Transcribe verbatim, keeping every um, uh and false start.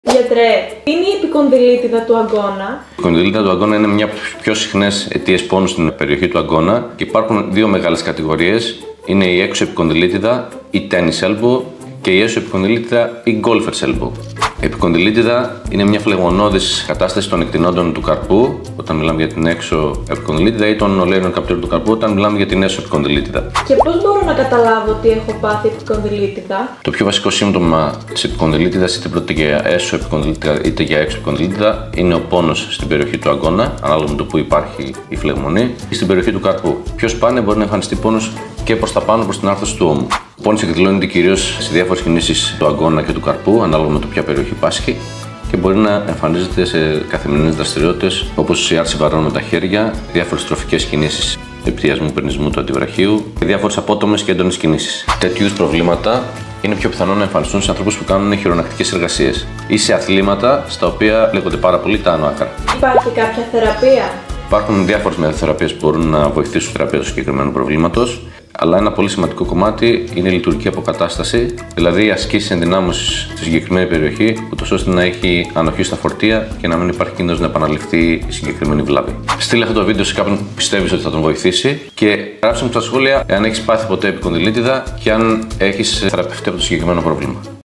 Γιατρέ, τι είναι η επικονδυλίτιδα του αγκώνα? Η επικονδυλίτιδα του αγκώνα είναι μια από τις πιο συχνές αιτίες πόνου στην περιοχή του αγκώνα και υπάρχουν δύο μεγάλες κατηγορίες. Είναι η έξω επικονδυλίτιδα, η tennis elbow, και η έσω επικονδυλίτιδα, η golfer's elbow. Η επικονδυλίτιδα είναι μια φλεγμονώδης κατάσταση των εκτινόντων του καρπού όταν μιλάμε για την έξω επικονδυλίτιδα ή των ολαίρινων καπτήρων του καρπού όταν μιλάμε για την έσω επικονδυλίτιδα. Και πώς μπορώ να καταλάβω ότι έχω πάθει επικονδυλίτιδα? Το πιο βασικό σύμπτωμα της επικονδυλίτιδας, είτε πρόκειται για έσω επικονδυλίτιδα είτε για έξω επικονδυλίτιδα, είναι ο πόνος στην περιοχή του αγκώνα, ανάλογα με το που υπάρχει η φλεγμονή, ή στην περιοχή του καρπού. Πιο σπάνια μπορεί να εμφανιστεί πόνος και προς τα πάνω, προς την άρθρωση του ώμου. Ο πόνος εκδηλώνεται κυρίως σε διάφορες κινήσεις του αγκώνα και του καρπού, ανάλογα με το ποια περιοχή πάσχει, και μπορεί να εμφανίζεται σε καθημερινές δραστηριότητες όπως η άρση βαρών με τα χέρια, διάφορες τροφικές κινήσεις επιδιασμού περνισμού του αντιβραχείου και διάφορες απότομες και έντονες κινήσεις. Τέτοιου είδους προβλήματα είναι πιο πιθανό να εμφανιστούν σε ανθρώπους που κάνουν χειρονακτικές εργασίες ή σε αθλήματα στα οποία λέγονται πάρα πολύ τα άνω άκρα. Υπάρχει κάποια θεραπεία? Υπάρχουν διάφορες μεθοθεραπείες που μπορούν να βοηθήσουν στη θεραπεία του συγκεκριμένου προβλήματος, αλλά ένα πολύ σημαντικό κομμάτι είναι η λειτουργική αποκατάσταση, δηλαδή η ασκήση ενδυνάμωσης στη συγκεκριμένη περιοχή, ούτως ώστε να έχει ανοχή στα φορτία και να μην υπάρχει κίνδυνος να επαναληφθεί η συγκεκριμένη βλάβη. Στείλε αυτό το βίντεο σε κάποιον που πιστεύεις ότι θα τον βοηθήσει και γράψε μου στα σχόλια αν έχεις πάθει ποτέ επικονδυλίτιδα και αν έχεις θεραπευτεί από το συγκεκριμένο πρόβλημα.